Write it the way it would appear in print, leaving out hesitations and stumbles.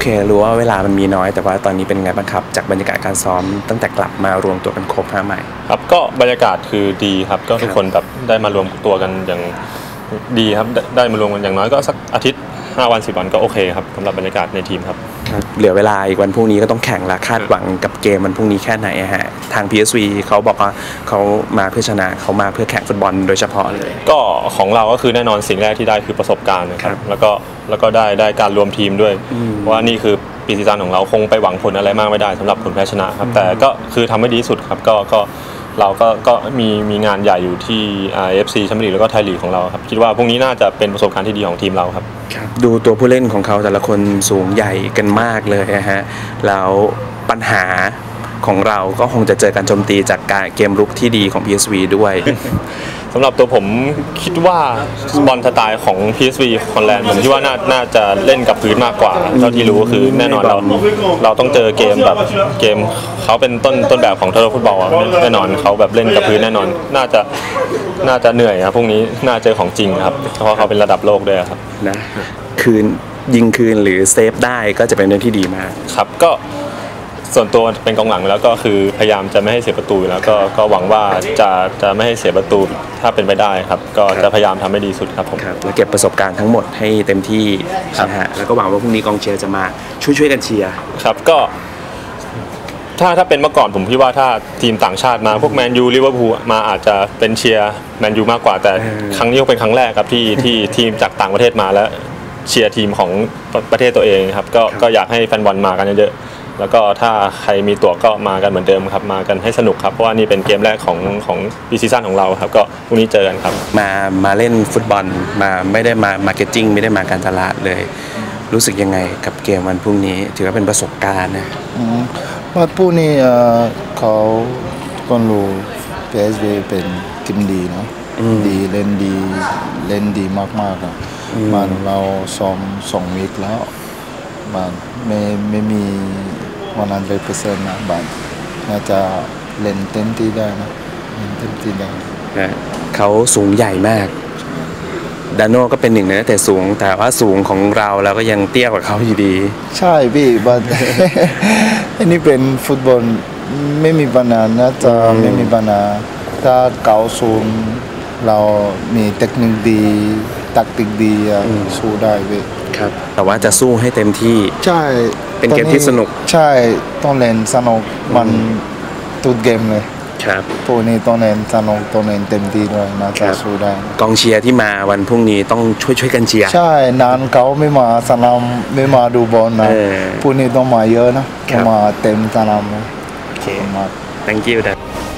เครู้ว่าเวลามันมีน้อยแต่ว่าตอนนี้เป็นไงบ้างครับจากบรรยากาศการซ้อมตั้งแต่กลับมารวมตัวกันครบ5 ใหม่ครับก็บรรยากาศคือดีครับก็ทุกคนแบบได้มารวมตัวกันอย่างดีครับได้มารวมกันอย่างน้อยก็สักอาทิตย์5 วัน10 วันก็โอเคครับสำหรับบรรยากาศในทีมครับเหลือเวลาอีกวันพรุ่งนี้ก็ต้องแข่งละคาดหวังกับเกมวันพรุ่งนี้แค่ไหนฮะทาง PSV เขาบอกว่าเขามาเพื่อชนะเขามาเพื่อแข่งฟุตบอลโดยเฉพาะเลยก็ของเราก็คือแน่นอนสิ่งแรกที่ได้คือประสบการณ์นะครับแล้วก็ได้การรวมทีมด้วยว่านี่คือปีซีซั่นของเราคงไปหวังผลอะไรมากไม่ได้สำหรับผลแพ้ชนะครับแต่ก็คือทำให้ดีที่สุดครับก็เราก็มีงานใหญ่อยู่ที่ AFC แชมเปี้ยนลีกแล้วก็ไทยลีกของเราครับคิดว่าพรุ่งนี้น่าจะเป็นประสบการณ์ที่ดีของทีมเราครับดูตัวผู้เล่นของเขาแต่ละคนสูงใหญ่กันมากเลยนะฮะแล้วปัญหาของเราก็คงจะเจอการโจมตีจากการเกมรุกที่ดีของ PSV ด้วยสำหรับตัวผมคิดว่าบอลสไตล์ของ PSV ฮอลแลนด์ผมคิดว่าน่าจะเล่นกับพื้นมากกว่าเท่าที่รู้ก็คือแน่นอนเราต้องเจอเกมแบบเกมเขาเป็นต้นแบบของฟุตบอลแน่นอนเขาแบบเล่นกับพื้นแน่นอนน่าจะเหนื่อยครับพรุ่งนี้น่าเจอของจริงครับเพราะเขาเป็นระดับโลกด้วยครับนะยิงคืนหรือเซฟได้ก็จะเป็นเรื่องที่ดีมากครับก็ส่วนตัวเป็นกองหลังแล้วก็คือพยายามจะไม่ให้เสียประตูแล้วก็หวังว่าจะไม่ให้เสียประตูถ้าเป็นไปได้ครับก็จะพยายามทำให้ดีสุดครับผมแล้วเก็บประสบการณ์ทั้งหมดให้เต็มที่นะฮะแล้วก็หวังว่าพรุ่งนี้กองเชียร์จะมาช่วยกันเชียร์ครับก็ถ้าเป็นเมื่อก่อนผมคิดว่าถ้าทีมต่างชาติมาพวกแมนยูลิเวอร์พูลมาอาจจะเป็นเชียร์แมนยูมากกว่าแต่ครั้งนี้เป็นครั้งแรกครับที่ทีมจากต่างประเทศมาแล้วเชียร์ทีมของประเทศตัวเองครับก็อยากให้แฟนบอลมากันเยอะแล้วก็ถ้าใครมีตั๋วก็มากันเหมือนเดิมครับมากันให้สนุกครับเพราะว่านี่เป็นเกมแรกของปีซีซั่นของเราครับก็พรุ่งนี้เจอกันครับมาเล่นฟุตบอลไม่ได้มามาร์เก็ตติ้งไม่ได้มาการตลาดเลยรู้สึกยังไงกับเกมวันพรุ่งนี้ถือว่าเป็นประสบการณ์นะวันพรุ่งนี้เขาก็รู้ PSV เป็นทีมดีเนาะดีเล่นดีมากๆนะมันเราซ้อม2 วีคแล้วมันไม่มี100%นะบัดน่าจะเล่นเต็มที่ได้นะเต็มที่ได้เขาสูงใหญ่มากดาโน่ก็เป็นหนึ่งนะแต่สูงแต่ว่าสูงของเราก็ยังเตี้ยกว่าเขาอยู่ดีใช่พี่บัดอันนี้เป็นฟุตบอลไม่มีปัญหานะจะไม่มีปัญหาถ้าเขาสูงเรามีเทคนิคดีแทคติกดีสู้ได้พี่ครับแต่ว่าจะสู้ให้เต็มที่ใช่เป็นเกมที่สนุกใช่ต้องเล่นสนุกมันทุกเกมเลยครับพวกนี้ต้องเล่นสนุกต้องเล่นเต็มที่ด้วยนะจะสู้ได้กองเชียร์ที่มาวันพรุ่งนี้ต้องช่วยกันเชียร์ใช่นานเขาไม่มาสนามไม่มาดูบอลนะพวกนี้ต้องมาเยอะนะต้องมาเต็มสนามโอเค thank you